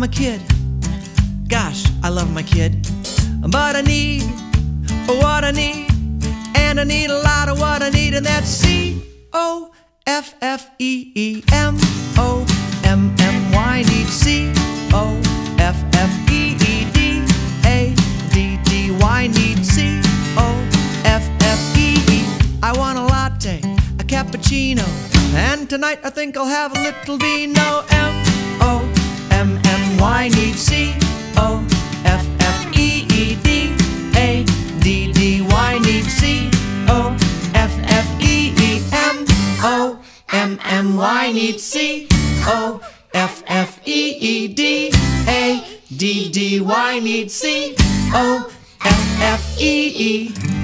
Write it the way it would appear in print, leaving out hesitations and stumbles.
my kid. Gosh, I love my kid. But I need what I need, and I need a lot of what I need, and that's C-O-F-F-E-E-M-O-M-M-Y. Need C-O-F-F-E-E-D-A-D-D-Y. Need C-O-F-F-E-E. I want a latte, a cappuccino, and tonight I think I'll have a little vino. M-O-M-M-Y. Need C-O-F-F-E-E-D-A-D-D-Y. Need C-O-F-F-E-E-M-O-M-M-Y. Need C-O-F-F-E-E-D-A-D-D-Y. Need C-O-F-F-E-E.